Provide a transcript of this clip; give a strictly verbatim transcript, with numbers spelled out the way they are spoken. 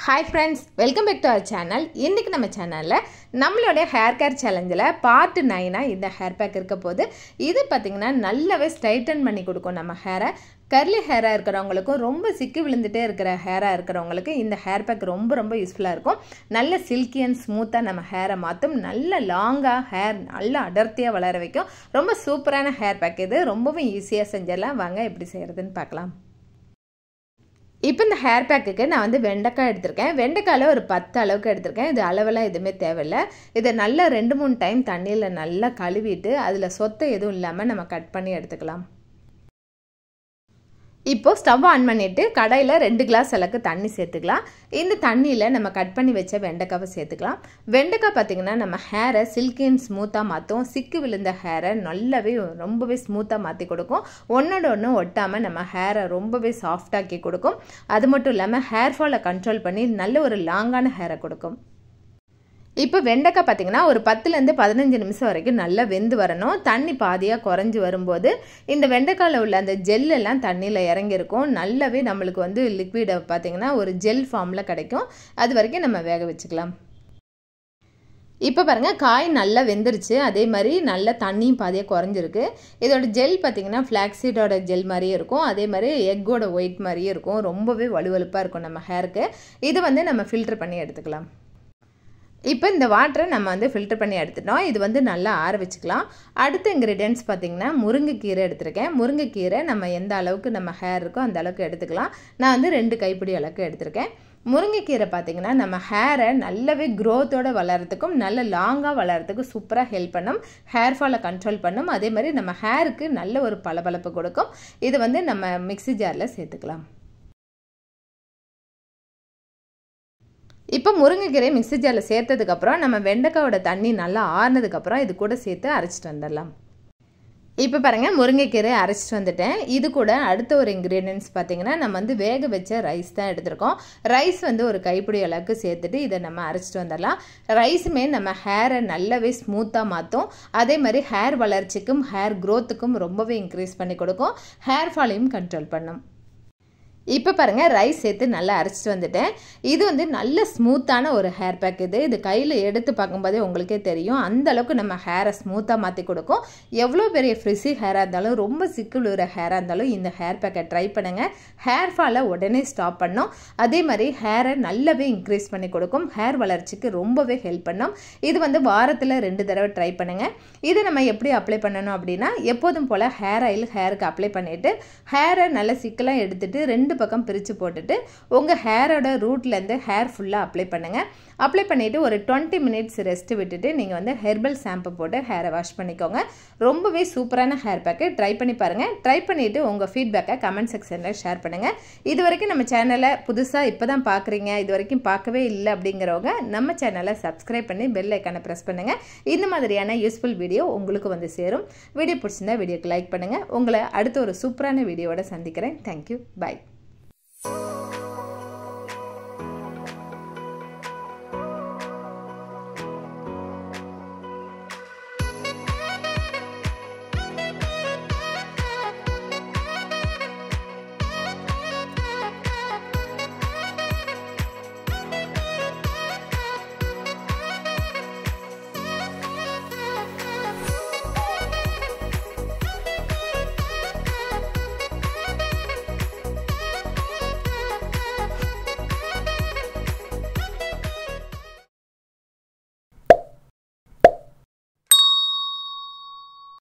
Hi friends, welcome back to our channel. இன்னைக்கு நம்ம சேனல்ல நம்மளோட ஹேர் கேர் சேலஞ்சில் பார்ட் நைனா இந்த ஹேர் பேக் இருக்க போது இது பார்த்தீங்கன்னா நல்லாவே ஸ்ட்ரைட்டன் பண்ணி கொடுக்கும் நம்ம ஹேரை. கர்லி ஹேராக இருக்கிறவங்களுக்கும் ரொம்ப சிக்கி விழுந்துட்டே இருக்கிற ஹேராக இருக்கிறவங்களுக்கு இந்த ஹேர் பேக் ரொம்ப ரொம்ப யூஸ்ஃபுல்லாக இருக்கும். நல்ல சில்கி அண்ட் ஸ்மூத்தாக நம்ம ஹேரை மாற்றும், நல்ல லாங்காக ஹேர் நல்ல அடர்த்தியாக வளர வைக்கும். ரொம்ப சூப்பரான ஹேர் பேக் இது, ரொம்பவும் ஈஸியாக செஞ்சிடலாம். வாங்க எப்படி செய்கிறதுன்னு பார்க்கலாம். இப்போ இந்த ஹேர் பேக்குக்கு நான் வந்து வெண்டைக்காய் எடுத்திருக்கேன். வெண்டைக்காயில் ஒரு பத்து அளவுக்கு எடுத்திருக்கேன். இது அளவெல்லாம் எதுவுமே தேவையில்லை. இதை நல்லா ரெண்டு மூணு டைம் தண்ணியில் நல்லா கழுவிட்டு அதில் சொத்தை எதுவும் இல்லாமல் நம்ம கட் பண்ணி எடுத்துக்கலாம். இப்போ ஸ்டவ் ஆன் பண்ணிவிட்டு கடாயில் ரெண்டு கிளாஸ் அளவுக்கு தண்ணி சேர்த்துக்கலாம். இந்த தண்ணியில் நம்ம கட் பண்ணி வச்ச வெண்டைக்காவை சேர்த்துக்கலாம். வெண்டைக்காய் பார்த்திங்கன்னா நம்ம ஹேரை சில்கி அண்ட் ஸ்மூத்தாக மாற்றும். சிக்கு விழுந்த ஹேரை நல்லாவே ரொம்பவே ஸ்மூத்தாக மாற்றி கொடுக்கும். ஒன்றோட ஒன்று ஒட்டாமல் நம்ம ஹேரை ரொம்பவே சாஃப்டாக்கி கொடுக்கும். அது மட்டும் இல்லாமல் ஹேர் ஃபாலை கண்ட்ரோல் பண்ணி நல்ல ஒரு லாங்கான ஹேரை கொடுக்கும். இப்போ வெண்டைக்காய் பார்த்திங்கன்னா ஒரு பத்துலேருந்து பதினஞ்சு நிமிஷம் வரைக்கும் நல்லா வெந்து வரணும். தண்ணி பாதியாக குறைஞ்சி வரும்போது இந்த வெண்டைக்காயில் உள்ள அந்த ஜெல்லெல்லாம் தண்ணியில் இறங்கியிருக்கும். நல்லாவே நம்மளுக்கு வந்து லிக்விடை பார்த்திங்கன்னா ஒரு ஜெல் ஃபார்மில் கிடைக்கும். அது வரைக்கும் நம்ம வேக வச்சுக்கலாம். இப்போ பாருங்கள், காய் நல்லா வெந்துருச்சு. அதே மாதிரி நல்ல தண்ணியும் பாதியாக குறைஞ்சிருக்கு. இதோட ஜெல் பார்த்திங்கன்னா ஃப்ளாக்ஸீடோட ஜெல் மாதிரியே இருக்கும். அதே மாதிரி எக்கோட ஒயிட் மாதிரியே இருக்கும். ரொம்பவே வலுவலுப்பாக இருக்கும் நம்ம ஹேருக்கு. இது வந்து நம்ம ஃபில்டர் பண்ணி எடுத்துக்கலாம். இப்போ இந்த வாட்டரை நம்ம வந்து ஃபில்டர் பண்ணி எடுத்துட்டோம். இது வந்து நல்லா ஆற வச்சுக்கலாம். அடுத்த இன்க்ரீடியன்ட்ஸ் பார்த்திங்கன்னா முருங்கைக்கீரை எடுத்துருக்கேன். முருங்கைக்கீரை நம்ம எந்த அளவுக்கு நம்ம ஹேர் இருக்கோ அந்த அளவுக்கு எடுத்துக்கலாம். நான் வந்து ரெண்டு கைப்பிடி அளவுக்கு எடுத்திருக்கேன். முருங்கைக்கீரை பார்த்திங்கன்னா நம்ம ஹேரை நல்லாவே க்ரோத்தோடு வளர்கிறதுக்கும் நல்ல லாங்காக வளர்கிறதுக்கும் சூப்பராக ஹெல்ப் பண்ணும். ஹேர் ஃபாலை கண்ட்ரோல் பண்ணும். அதே மாதிரி நம்ம ஹேருக்கு நல்ல ஒரு பளபளப்பு கொடுக்கும். இது வந்து நம்ம மிக்ஸி ஜாரில் சேர்த்துக்கலாம். இப்போ முருங்கைக்கீரை மிக்ஸி ஜாரில் சேர்த்ததுக்கப்புறம் நம்ம வெண்டைக்காயோட தண்ணி நல்லா ஆறுனதுக்கப்புறம் இது கூட சேர்த்து அரைச்சிட்டு வந்துடலாம். இப்போ பாருங்கள், முருங்கைக்கீரை அரைச்சிட்டு வந்துட்டேன். இது கூட அடுத்த ஒரு இன்க்ரீடியன்ட்ஸ் பார்த்திங்கன்னா நம்ம வந்து வேக வச்ச ரைஸ் தான் எடுத்திருக்கோம். ரைஸ் வந்து ஒரு கைப்பிடி அளவுக்கு சேர்த்துட்டு இதை நம்ம அரைச்சிட்டு வந்துடலாம். ரைஸுமே நம்ம ஹேரை நல்லாவே ஸ்மூத்தாக மாற்றும். அதே மாதிரி ஹேர் வளர்ச்சிக்கும் ஹேர் க்ரோத்துக்கும் ரொம்பவே இன்க்ரீஸ் பண்ணி கொடுக்கும். ஹேர் ஃபாலையும் கண்ட்ரோல் பண்ணும். இப்போ பாருங்கள், ரைஸ் சேர்த்து நல்லா அரைச்சிட்டு வந்துட்டேன். இது வந்து நல்ல ஸ்மூத்தான ஒரு ஹேர் பேக். இது இது கையில் எடுத்து பார்க்கும்போதே உங்களுக்கே தெரியும் அந்த அளவுக்கு நம்ம ஹேரை ஸ்மூத்தாக மாற்றி கொடுக்கும். எவ்வளோ பெரிய ஃப்ரிஸி ஹேராக இருந்தாலும் ரொம்ப சிக்கல் உள்ள ஹேராக இருந்தாலும் இந்த ஹேர் பேக்கை ட்ரை பண்ணுங்கள். ஹேர் ஃபாலை உடனே ஸ்டாப் பண்ணும். அதே மாதிரி ஹேரை நல்லாவே இன்க்ரீஸ் பண்ணி கொடுக்கும். ஹேர் வளர்ச்சிக்கு ரொம்பவே ஹெல்ப் பண்ணும். இது வந்து வாரத்தில் ரெண்டு தடவை ட்ரை பண்ணுங்கள். இது நம்ம எப்படி அப்ளை பண்ணணும் அப்படின்னா எப்போதும் போல் ஹேர் ஆயில் ஹேருக்கு அப்ளை பண்ணிவிட்டு ஹேரை நல்லா சிக்கலாக எடுத்துகிட்டு ரெண்டு பக்கம் பிரித்து போட்டுட்டு உங்கள் ஹேரோட ரூட்லேருந்து ஹேர் ஃபுல்லாக அப்ளை பண்ணுங்கள். அப்ளை பண்ணிவிட்டு ஒரு டுவெண்ட்டி மினிட்ஸ் ரெஸ்ட் விட்டுட்டு நீங்கள் வந்து ஹெர்பல் ஷாம்பு போட்டு ஹேரை வாஷ் பண்ணிக்கோங்க. ரொம்பவே சூப்பரான ஹேர் பேக்கு, ட்ரை பண்ணி பாருங்கள். ட்ரை பண்ணிவிட்டு உங்கள் ஃபீட்பேக்கை கமெண்ட் செக்ஷனில் ஷேர் பண்ணுங்கள். இது வரைக்கும் நம்ம சேனலை புதுசாக இப்போ தான் பார்க்குறீங்க, இது வரைக்கும் பார்க்கவே இல்லை அப்படிங்கிறவங்க நம்ம சேனலை சப்ஸ்கிரைப் பண்ணி பெல் ஐக்கானை ப்ரெஸ் பண்ணுங்கள். இந்த மாதிரியான யூஸ்ஃபுல் வீடியோ உங்களுக்கு வந்து சேரும். வீடியோ பிடிச்சிருந்தா வீடியோக்கு லைக் பண்ணுங்கள். உங்களை அடுத்த ஒரு சூப்பரான வீடியோவோட சந்திக்கிறேன். தேங்க்யூ, பாய்.